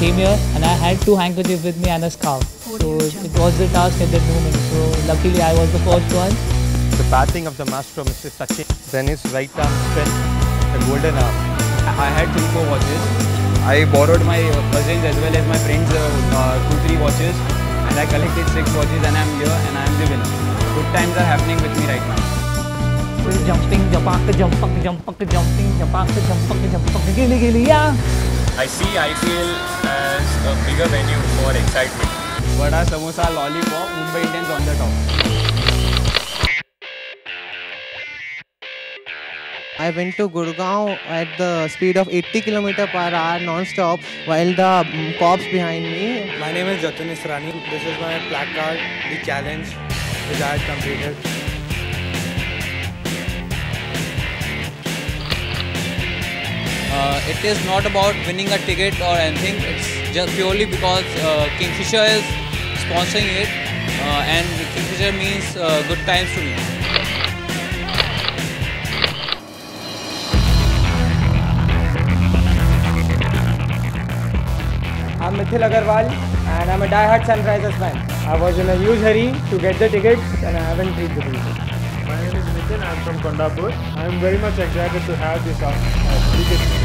came here and I had 2 handkerchiefs with me and a scarf. So it was the task at that moment. So luckily I was the first one. The batting of the master, Mr. Sachin. Then his right arm strength, the golden arm. I had 3-4 watches. I borrowed my cousins as well as my friends 2-3 watches, and I collected 6 watches, and I'm here and I'm the winner. Good times are happening with me right now. Jumping, gilly gilly, yeah. I see IPL as a bigger venue for excitement. Vada, samosa, lollipop, Mumbai Indians on the top. I went to Gurgaon at the speed of 80 km/h non-stop while the cops behind me. My name is Jatin Israni. This is my placard, the challenge which I had completed. It is not about winning a ticket or anything. It's just purely because Kingfisher is sponsoring it, and Kingfisher means good times to me. I'm Mithil Agarwal and I'm a die-hard Sunrisers fan. I was in a huge hurry to get the tickets and I haven't reached the tickets. My name is Nitin. I'm from Kondapur. I'm very much excited to have this ticket.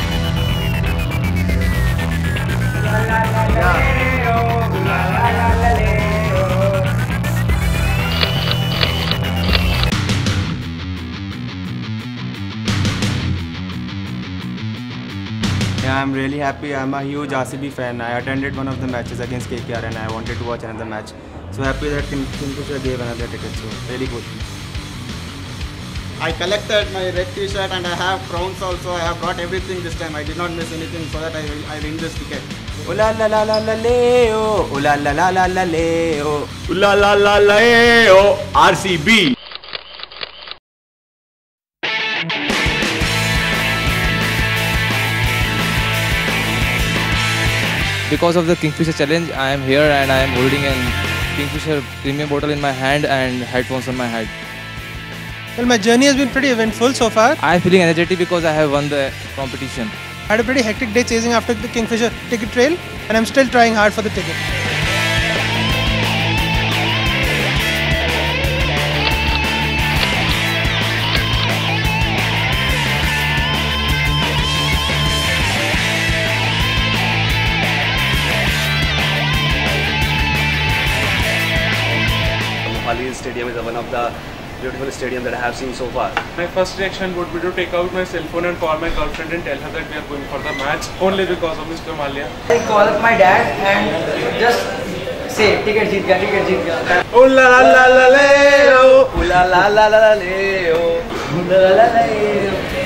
Yeah, I'm really happy. I'm a huge RCB fan. I attended one of the matches against KKR and I wanted to watch another match. So happy that Kingfisher gave another ticket. So really good. I collected my red t-shirt and I have crowns also. I have brought everything this time. I did not miss anything so that I win this ticket. Ooh la la la la la leo. Ooh la la la la la leo. Ooh la la la leo. RCB. Because of the Kingfisher challenge, I am here and I am holding a Kingfisher premium bottle in my hand and headphones on my head. Well, my journey has been pretty eventful so far. I am feeling energetic because I have won the competition. I had a pretty hectic day chasing after the Kingfisher ticket trail and I'm still trying hard for the ticket. Mohali Stadium is one of the beautiful stadiums that I have seen so far. My first reaction would be to take out my cell phone and call my girlfriend and tell her that we are going for the match only because of Mr. Malia. I call up my dad and just say, ticket jeet gaya, ticket jeet gaya. Ooh la la la la leo. Ooh la la la la leo. Ooh la la la leo.